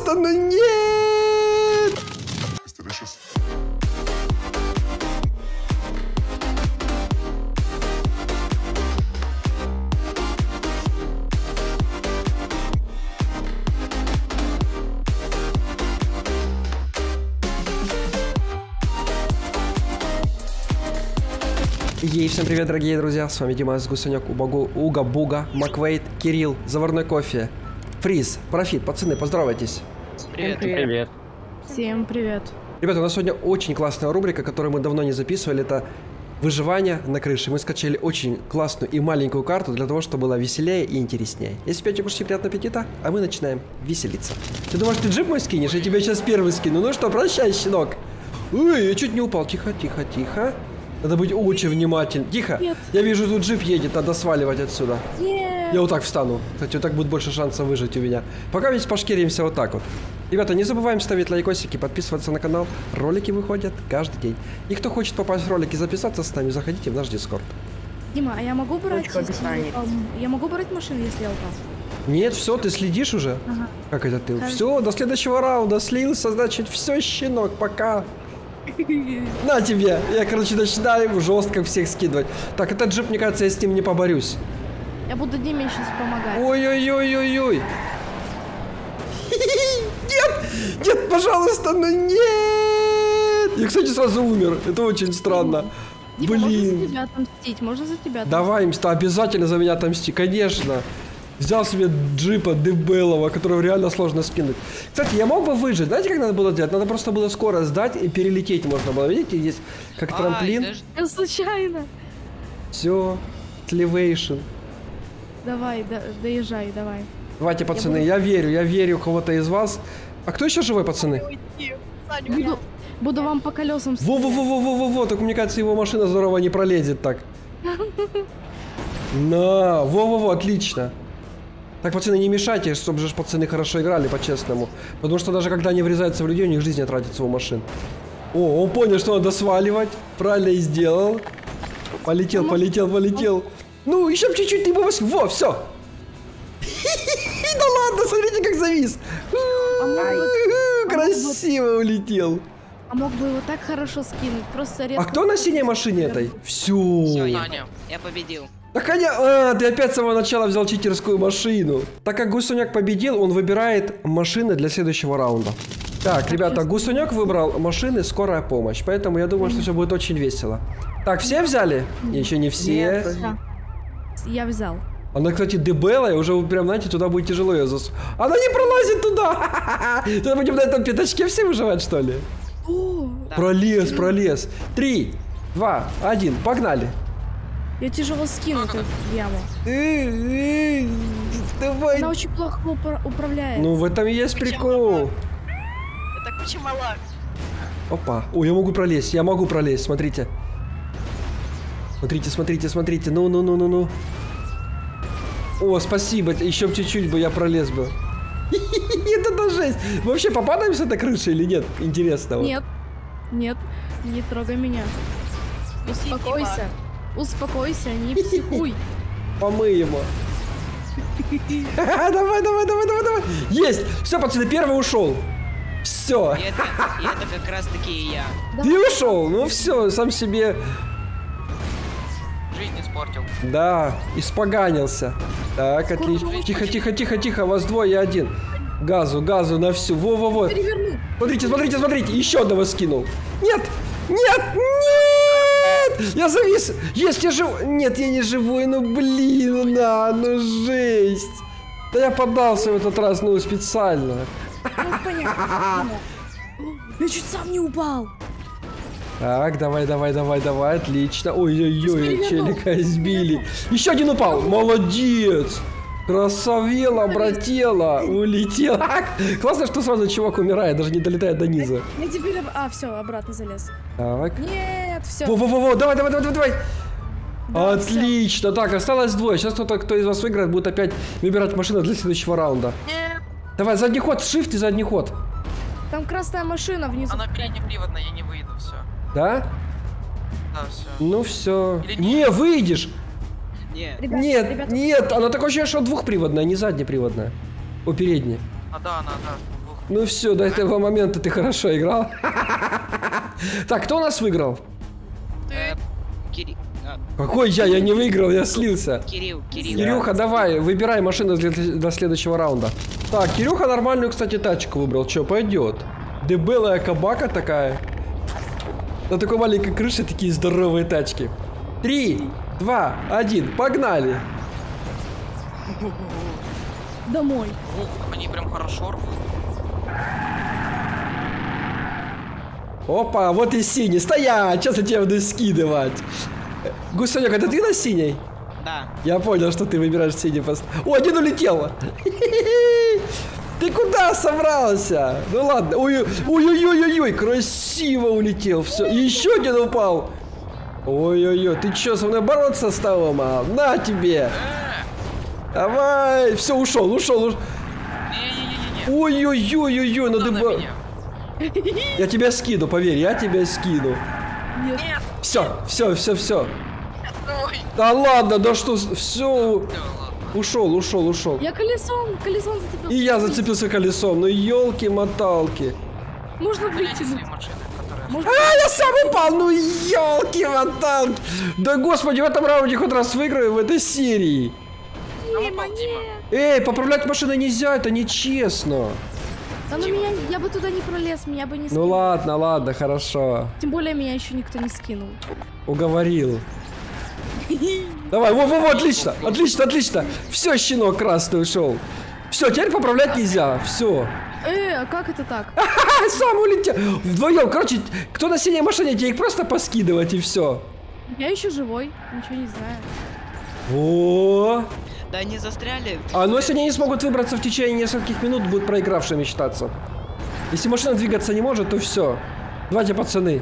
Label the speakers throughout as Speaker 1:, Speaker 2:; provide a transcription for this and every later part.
Speaker 1: пожалуйста, ну нет! Ей, всем привет, дорогие друзья, с вами Дима, Гусенек, Уга Буга, Маквейт, Кирилл, Заварной кофе, Фриз, Профит, пацаны, поздоровайтесь.
Speaker 2: Привет. Привет.
Speaker 3: Всем привет.
Speaker 1: Ребята, у нас сегодня очень классная рубрика, которую мы давно не записывали, это выживание на крыше. Мы скачали очень классную и маленькую карту для того, чтобы было веселее и интереснее. Если пьете, кушайте, приятного аппетита, а мы начинаем веселиться. Ты думаешь, ты джип мой скинешь? Я тебя сейчас первый скину. Ну что, прощай, щенок. Ой, я чуть не упал. Тихо, тихо, тихо. Надо быть очень внимательным. Тихо.
Speaker 3: Нет.
Speaker 1: Я вижу, тут джип едет, надо сваливать отсюда.
Speaker 3: Нет.
Speaker 1: Я вот так встану. Кстати, вот так будет больше шансов выжить у меня. Пока ведь пошкеримся вот так вот. Ребята, не забываем ставить лайкосики, подписываться на канал. Ролики выходят каждый день. И кто хочет попасть в ролики и записаться с нами, заходите в наш Дискорд.
Speaker 3: Дима, а я могу брать... Я могу брать машину, если я упал?
Speaker 1: Нет, все, ты следишь уже?
Speaker 3: Ага.
Speaker 1: Как это ты?
Speaker 3: Хорошо.
Speaker 1: Все, до следующего раунда слился, значит, все, щенок, пока. На тебе! Я, короче, начинаю жестко всех скидывать. Так, этот джип, мне кажется, я с ним не поборюсь.
Speaker 3: Я буду Диме сейчас помогать.
Speaker 1: Ой-ой-ой-ой-ой. Нет! Нет, пожалуйста, ну нет! Я, кстати, сразу умер. Это очень странно.
Speaker 3: Дима, можно за
Speaker 1: Блин.
Speaker 3: тебя отомстить? Можно за тебя отомстить?
Speaker 1: Давай, обязательно за меня отомсти, конечно. Взял себе джипа дебелого, которого реально сложно скинуть. Кстати, я мог бы выжить. Знаете, как надо было делать? Надо просто было скорость сдать и перелететь можно было. Видите, здесь как трамплин.
Speaker 3: Я случайно.
Speaker 1: Все, сливейшн.
Speaker 3: Давай, доезжай, давай.
Speaker 1: Давайте, пацаны, я верю в кого-то из вас. А кто еще живой, пацаны?
Speaker 3: Буду вам по колесам стрелять.
Speaker 1: Во-во-во-во-во-во, так мне кажется, его машина здорово не пролезет так. На, во-во-во, отлично. Так, пацаны, не мешайте, чтобы же пацаны хорошо играли, по-честному. Потому что даже когда они врезаются в людей, у них жизнь не тратится у машин. О, он понял, что надо сваливать. Правильно и сделал. Полетел, полетел, полетел. Ну, еще чуть-чуть, ты бы вас... Во, все. Да ладно, смотрите, как завис. Красиво улетел.
Speaker 3: А мог бы его так хорошо скинуть, просто резко...
Speaker 1: А кто на синей машине этой? Все.
Speaker 2: Все, я победил.
Speaker 1: Так ты опять с самого начала взял читерскую машину. Так как Гусуняк победил, он выбирает машины для следующего раунда. Так, ребята, Гусуняк выбрал машины скорая помощь, поэтому я думаю, что все будет очень весело. Так, все взяли? Еще не все.
Speaker 3: Да. Я взял.
Speaker 1: Она, кстати, дебелая, уже прям, знаете, туда будет тяжело ее засунуть. Она не пролазит туда! Тогда будем на этом пятачке все выживать, что ли? Пролез, пролез. 3, 2, 1, погнали.
Speaker 3: Я тяжело скину эту яму.
Speaker 1: Давай.
Speaker 3: Она очень плохо управляет.
Speaker 1: Ну, в этом и есть прикол.
Speaker 2: Это куча мала.
Speaker 1: Опа. Ой, я могу пролезть, смотрите. Смотрите, смотрите, смотрите. Ну. О, спасибо. Еще чуть-чуть бы я пролез бы. Это жесть. Мы вообще попадаем с этой крыши или нет? Интересно.
Speaker 3: Нет. Нет. Не трогай меня. Успокойся. Успокойся, не психуй.
Speaker 1: Помой его. Давай. Есть. Все, пацаны, первый ушел. Все.
Speaker 2: И это как раз таки и я.
Speaker 1: Ты ушел? Ну все, сам себе.
Speaker 2: Жизнь испортил.
Speaker 1: Да, испоганился. Так, отлично. Тихо, вас двое, я один. Газу на всю. Во.
Speaker 3: Переверну.
Speaker 1: Смотрите, еще одного скинул. Нет! Я завис! Есть, я живой! Нет, я не живой, ну блин, ну жесть! Да я поддался в этот раз, ну специально.
Speaker 3: Ну, понятно. Я чуть сам не упал.
Speaker 1: Так, давай, отлично. Ой-ой-ой, челика сбили. Еще один упал, молодец! Красавела, братела, улетел. Классно, что сразу чувак умирает, даже не долетает до низа.
Speaker 3: Я теперь... все, обратно залез.
Speaker 1: Так.
Speaker 3: Нет, все.
Speaker 1: Во, давай.
Speaker 3: Да,
Speaker 1: Отлично. Так, осталось двое. Сейчас кто из вас выиграет, будет опять выбирать машину для следующего раунда.
Speaker 2: Нет.
Speaker 1: Давай, задний ход, shift и задний ход.
Speaker 3: Там красная машина внизу.
Speaker 2: Она переднеприводная, я не выйду, все.
Speaker 1: Да?
Speaker 2: Да, все.
Speaker 1: Ну все.
Speaker 2: Или
Speaker 1: Не, выйдешь.
Speaker 2: Нет.
Speaker 1: Нет, она такое ощущение, что двухприводная, не заднеприводная. О, передняя.
Speaker 2: Да, она, двухприводная.
Speaker 1: Ну все, до этого момента ты хорошо играл. Так, кто у нас выиграл?
Speaker 2: Кирилл.
Speaker 1: Какой я? Я не выиграл, я слился.
Speaker 2: Кирилл.
Speaker 1: Кирюха, давай, выбирай машину до следующего раунда. Так, Кирюха нормальную, кстати, тачку выбрал. Че, пойдет? Дебелая кабака такая. На такой маленькой крыше такие здоровые тачки. 3, 2, 1, погнали.
Speaker 3: Домой.
Speaker 2: Они прям хорошо рвут.
Speaker 1: Опа, вот и синий. Стоять, сейчас я тебя буду скидывать. Гусенек, это ты на синей?
Speaker 2: Да.
Speaker 1: Я понял, что ты выбираешь синий пост. О, один улетел. Ты куда собрался? Ну ладно. Ой-ой-ой-ой-ой, красиво улетел. Все, еще один упал. Ой-ой-ой, ты что, со мной бороться стал, мам? На тебе. Давай. Все, ушел.
Speaker 2: Не-не-не-не.
Speaker 1: Ой-ой-ой-ой-ой, надо
Speaker 2: На
Speaker 1: было...
Speaker 2: меня.
Speaker 1: Я тебя скину, поверь, я тебя скину.
Speaker 3: Нет.
Speaker 2: Нет.
Speaker 1: Все.
Speaker 2: Ой.
Speaker 1: Да ладно, да что, все.
Speaker 2: Да ладно.
Speaker 1: Ушел.
Speaker 3: Я колесом зацепился.
Speaker 1: И я зацепился колесом, ну елки-моталки.
Speaker 3: Можно
Speaker 2: Гляньте
Speaker 3: вытянуть.
Speaker 2: свои машины, которые...
Speaker 3: Можно...
Speaker 1: Я сам упал, ну елки-моталки. Да господи, в этом раунде хоть раз выиграю в этой серии.
Speaker 2: Там упал Дима.
Speaker 1: Эй, поправлять машины нельзя, это нечестно.
Speaker 3: Да ну меня, я бы туда не пролез, меня бы не
Speaker 1: Ну
Speaker 3: скинул.
Speaker 1: ладно, хорошо.
Speaker 3: Тем более меня еще никто не скинул.
Speaker 1: Уговорил. Давай, во, отлично. Все, щенок красный ушел. Все, теперь поправлять нельзя, все.
Speaker 3: А как это так?
Speaker 1: Сам улетел. Вдвоем, короче, кто на синей машине, тебе их просто поскидывать и все.
Speaker 3: Я еще живой, ничего не знаю.
Speaker 1: О,
Speaker 2: Да они застряли.
Speaker 1: но если они не смогут выбраться в течение нескольких минут, будут проигравшими считаться. Если машина двигаться не может, то все. Давайте, пацаны.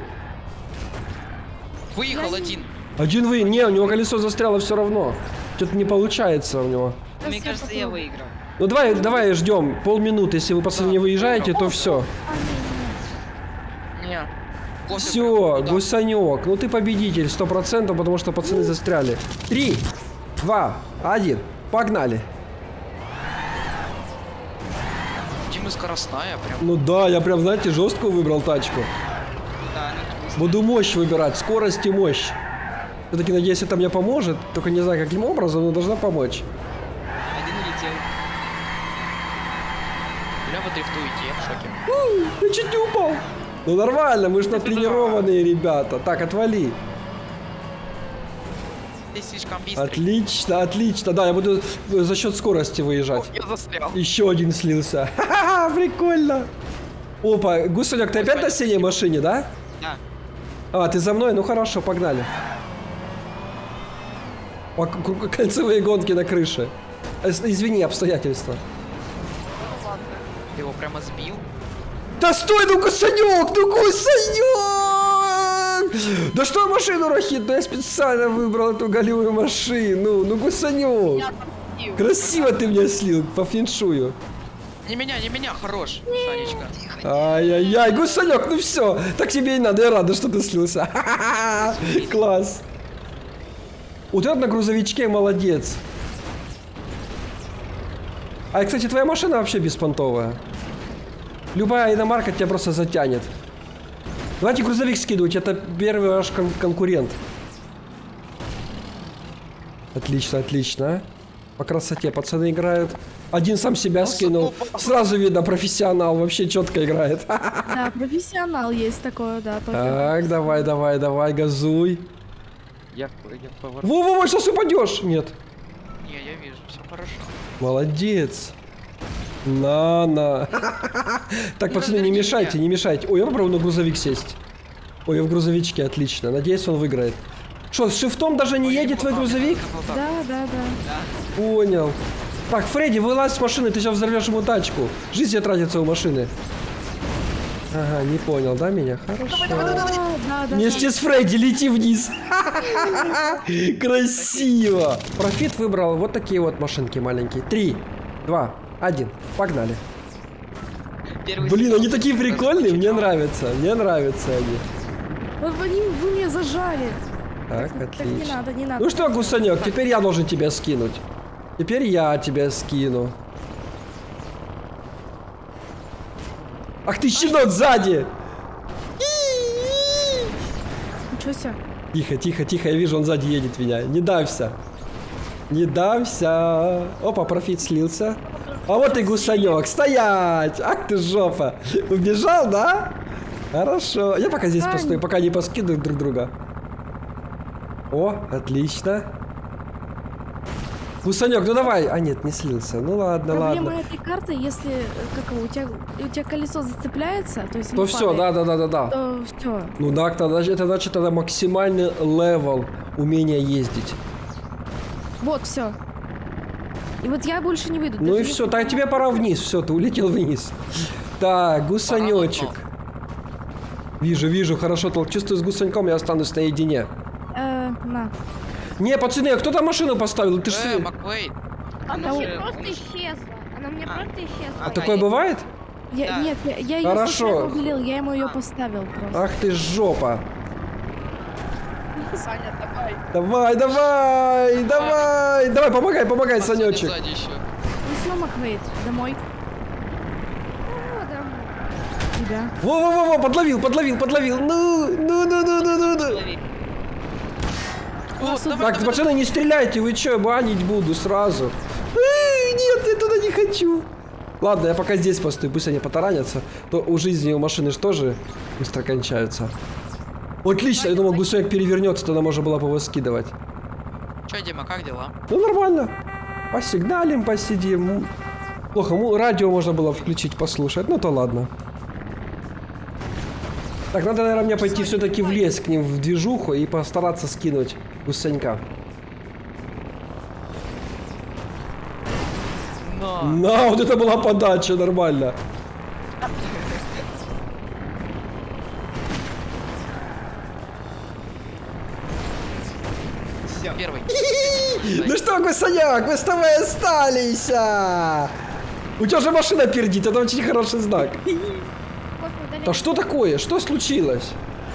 Speaker 2: Выехал один.
Speaker 1: Один вы, не, у него колесо застряло все равно. Что-то не получается у него.
Speaker 2: Мне кажется, я выиграл.
Speaker 1: Ну давай ждем полминуты. Если вы, пацаны, не выезжаете, то все.
Speaker 2: Не.
Speaker 1: Все, гусанек. Ну ты победитель 100%, потому что пацаны застряли. 3, 2, 1. Погнали.
Speaker 2: Дима скоростная прям.
Speaker 1: Ну да, я прям, знаете, жесткую выбрал тачку.
Speaker 2: Да, они тут
Speaker 1: Буду мощь выбирать, скорость и мощь. Все-таки надеюсь, это мне поможет. Только не знаю, каким образом, но должна помочь.
Speaker 2: один улетел. Бля, вы дрифтуете, я в шоке.
Speaker 1: Я чуть не упал. Ну нормально, мы же натренированные ребята. Так, отвали.
Speaker 2: Здесь слишком быстро.
Speaker 1: Отлично. Да, я буду за счет скорости выезжать.
Speaker 2: Я застрял.
Speaker 1: Еще один слился. Ха-ха, прикольно. Опа, Гусанек, ты опять на синей машине, да?
Speaker 2: Да.
Speaker 1: А, ты за мной? Ну хорошо, погнали. Кольцевые гонки на крыше. Извини, обстоятельства.
Speaker 2: Ты его прямо сбил.
Speaker 1: Да стой, ну Гусанек! Да что машину рахит? Да я специально выбрал эту голевую машину. Ну Гусанек! Красиво ты меня слил по феншую.
Speaker 2: Не меня, хорош, Санечка.
Speaker 1: Ай-яй-яй, Гусанек, ну все. Так тебе и надо, я рада, что ты слился. Класс. Вот этот на грузовичке молодец. А, кстати, твоя машина вообще беспонтовая. Любая иномарка тебя просто затянет. Давайте грузовик скидывать, это первый ваш конкурент. Отлично. По красоте пацаны играют. Один сам себя скинул. Сразу видно, профессионал, вообще четко играет.
Speaker 3: Да, профессионал есть такое, да.
Speaker 1: Так, давай, газуй.
Speaker 2: Я в поворот.
Speaker 1: Во, сейчас упадешь. Нет.
Speaker 2: Не, я вижу, все хорошо.
Speaker 1: Молодец. На. Так, пацаны, не мешайте. Ой, я попробую на грузовик сесть. Ой, я в грузовичке, отлично. Надеюсь, он выиграет. Что, с шифтом даже не едет твой грузовик?
Speaker 3: Да.
Speaker 1: Понял. Так, Фредди, вылазь с машины, ты сейчас взорвешь ему тачку. Жизнь тебе тратится у машины. Ага, не понял, да, меня? Хорошо.
Speaker 3: Да.
Speaker 1: Вместе с Фредди лети вниз. Красиво. Профит выбрал вот такие вот машинки маленькие. 3, 2, 1. Погнали. Блин, они такие прикольные, мне нравятся они.
Speaker 3: Вы меня зажали.
Speaker 1: Так,
Speaker 3: Так
Speaker 1: отлично.
Speaker 3: не надо.
Speaker 1: Ну что, Гусанек, теперь я должен тебя скинуть. Теперь я тебя скину. Ах ты, щенок сзади!
Speaker 3: Ничего себе.
Speaker 1: Тихо, тихо, тихо, я вижу, он сзади едет меня. Не дамся. Не дамся. Опа, профит слился. А вот и гусанек. Стоять! Ах ты жопа! Убежал, да? Хорошо. Я пока здесь постою, пока не поскидывают друг друга. О, отлично. Гусанек, ну давай. А нет, не слился. Ну ладно,
Speaker 3: Проблема
Speaker 1: ладно.
Speaker 3: этой карты, если как его, у тебя колесо зацепляется, то есть
Speaker 1: То все, да.
Speaker 3: то все.
Speaker 1: Ну да, тогда, это значит тогда максимальный левел умения ездить.
Speaker 3: Вот, все. И вот я больше не выйду.
Speaker 1: Ну
Speaker 3: даже
Speaker 1: и все,
Speaker 3: если-
Speaker 1: так тебе пора вниз, все, ты улетел вниз. Так, гусанечек. Вижу, вижу, хорошо, чувствую, с гусаньком я останусь наедине.
Speaker 3: На.
Speaker 1: Не, пацаны, а кто там машину поставил? Ты ж...
Speaker 2: Маквейд.
Speaker 4: Она
Speaker 3: Да
Speaker 4: мне
Speaker 3: вот.
Speaker 4: просто исчезла. Она мне просто исчезла.
Speaker 1: Такое бывает?
Speaker 2: Да.
Speaker 3: Нет, я ее
Speaker 1: Хорошо.
Speaker 3: случайно удалил, я ему ее поставил просто.
Speaker 1: Ах ты жопа.
Speaker 4: Саня, давай.
Speaker 1: Давай, помогай, Санечек.
Speaker 2: Сзади еще.
Speaker 3: Ну все, Маквейд, домой. Тебя.
Speaker 1: Во, подловил. Ну.
Speaker 2: О, давай,
Speaker 1: Так,
Speaker 2: давай,
Speaker 1: пацаны, не стреляйте, вы че, банить буду сразу. Нет, я туда не хочу. Ладно, я пока здесь постою, пусть они потаранятся. То у жизни у машины же тоже быстро кончаются. Отлично, я думал, гусек перевернется, тогда можно было бы его скидывать.
Speaker 2: Че, Дима, как дела?
Speaker 1: Ну, нормально. Посигналим, посидим. Плохо, радио можно было включить, послушать. Ну, то ладно. Так, надо, наверное, мне пойти все-таки в лес к ним, в движуху, и постараться скинуть гусенька. На, вот это была подача, нормально.
Speaker 2: Первый.
Speaker 1: Ну что, гусеняк, мы с тобой остались. У тебя же машина пердит, это очень хороший знак. Да что такое? Что случилось?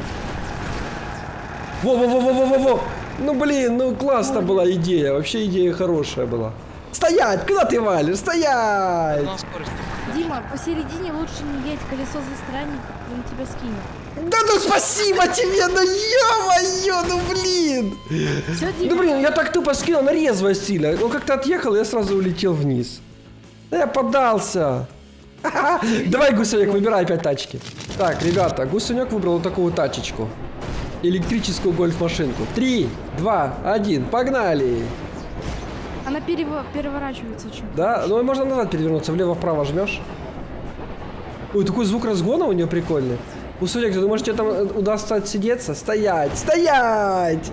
Speaker 1: Во. Ну блин, ну классная была идея. Вообще идея хорошая была. Стоять! Куда ты валишь? Стоять!
Speaker 2: На скорость.
Speaker 3: Дима, посередине лучше не едь, колесо застрянет, он тебя скинет.
Speaker 1: Да ну спасибо тебе, ну ё-моё, ну блин!
Speaker 3: Все, Дима.
Speaker 1: Ну блин, я так тупо скинул на резвость сильно. Он как-то отъехал, и я сразу улетел вниз. Да я поддался. Давай, гусенек, выбирай опять тачки. Так, ребята, гусенек выбрал вот такую тачечку. Электрическую гольф-машинку. 3, 2, 1, погнали!
Speaker 3: Она переворачивается чуть.
Speaker 1: Да, ну можно назад перевернуться, влево-вправо жмешь. Ой, такой звук разгона у нее прикольный. Гусенек, ты думаешь, тебе там удастся отсидеться? Стоять! Стоять!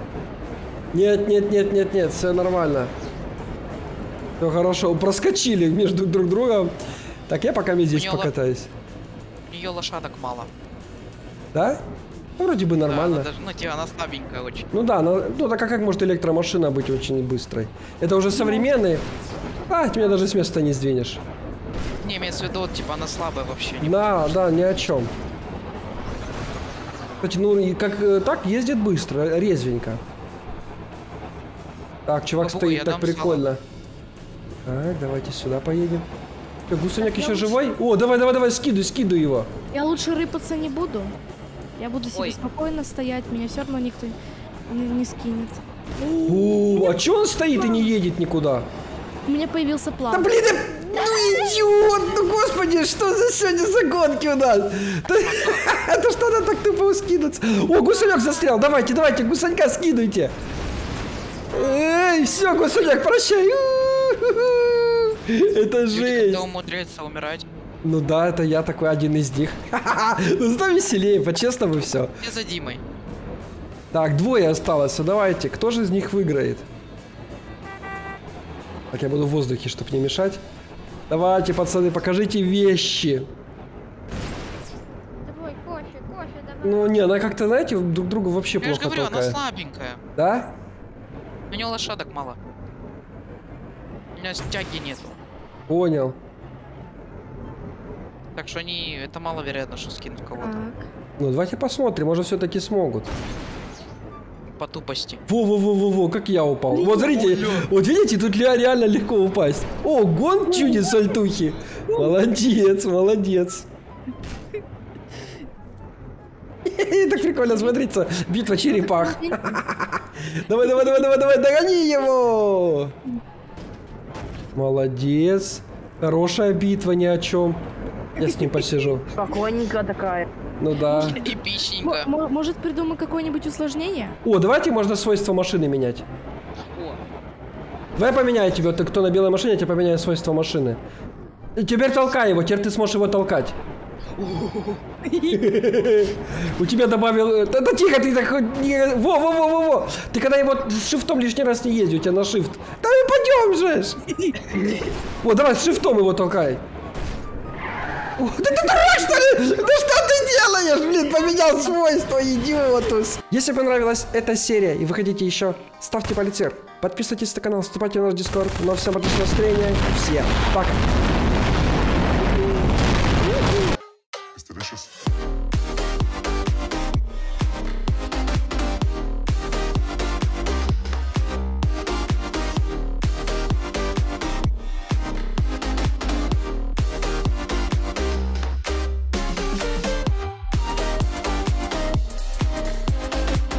Speaker 1: Нет, все нормально. Все хорошо, проскочили между друг другом. Так, я пока здесь
Speaker 2: неё
Speaker 1: покатаюсь.
Speaker 2: У нее лошадок мало.
Speaker 1: Да? Ну, вроде бы
Speaker 2: Да,
Speaker 1: нормально.
Speaker 2: она даже, ну, типа, она слабенькая очень.
Speaker 1: Ну да, ну так а как может электромашина быть очень быстрой? Это уже современные. Тебя даже с места не сдвинешь.
Speaker 2: Не, имеется в виду, вот, типа, она слабая вообще. Не
Speaker 1: Да, ни о чем. Кстати, ну и как так ездит быстро, резвенько. Так, чувак
Speaker 2: Бабу,
Speaker 1: стоит
Speaker 2: я
Speaker 1: так
Speaker 2: дам
Speaker 1: прикольно. Так, давайте сюда поедем. Гусеняк еще живой? О, давай, скидывай его.
Speaker 3: Я лучше рыпаться не буду. Я буду себе
Speaker 2: Ой.
Speaker 3: спокойно стоять, меня все равно никто не скинет.
Speaker 1: А че он стоит и не едет никуда?
Speaker 3: У меня появился план.
Speaker 1: Да блин, ну идиот, ну господи, что за сегодня за гонки у нас? Это что надо так тупо скинуться? О, гусенек застрял, давайте, гусенька скидывайте. Эй, все, гусенек, прощай. Это жесть.
Speaker 2: Кто умудряется умирать?
Speaker 1: Ну да, это я такой один из них. Ну зато веселее, по-честному все.
Speaker 2: Я за Димой.
Speaker 1: Так, двое осталось, давайте, кто же из них выиграет? Так, я буду в воздухе, чтобы не мешать. Давайте, пацаны, покажите вещи.
Speaker 4: Давай, кофе, давай.
Speaker 1: Ну, не, она как-то, знаете, друг другу вообще
Speaker 2: Я же
Speaker 1: плохо
Speaker 2: говорю, она
Speaker 1: толкает.
Speaker 2: слабенькая.
Speaker 1: Да?
Speaker 2: У нее лошадок мало. У меня тяги нету.
Speaker 1: Понял.
Speaker 2: Так что они... Это маловероятно, что скинут кого-то.
Speaker 3: Так.
Speaker 1: Ну, давайте посмотрим, может, все-таки смогут.
Speaker 2: По тупости.
Speaker 1: Во, как я упал. Вот смотрите, вот видите, тут реально легко упасть. О, гон чудит сальтухи. Молодец. Так прикольно, смотрите, битва черепах. Давай, догони его! Молодец. Хорошая битва, ни о чем. Я с ним посижу.
Speaker 5: Спокойненько такая.
Speaker 1: Ну да.
Speaker 2: Эпичненько.
Speaker 3: Может, придумай какое-нибудь усложнение?
Speaker 1: О, давайте можно свойства машины менять.
Speaker 2: О,
Speaker 1: Давай поменяю тебя, ты кто на белой машине, я тебе поменяю свойства машины. Теперь толкай его, теперь ты сможешь его толкать. У тебя добавил... Да тихо, ты так... Во! Ты когда его шифтом лишний раз не езди, у тебя на шифт. Да мы пойдем же! Вот, давай с шифтом его толкай. Да ты дурак, что ли? Да что ты делаешь? Блин, поменял свойства, идиотус. Если понравилась эта серия и вы хотите еще, ставьте палец вверх. Подписывайтесь на канал, вступайте в наш дискорд. Ну а всем отличного настроения. Всем пока.
Speaker 6: Delicious.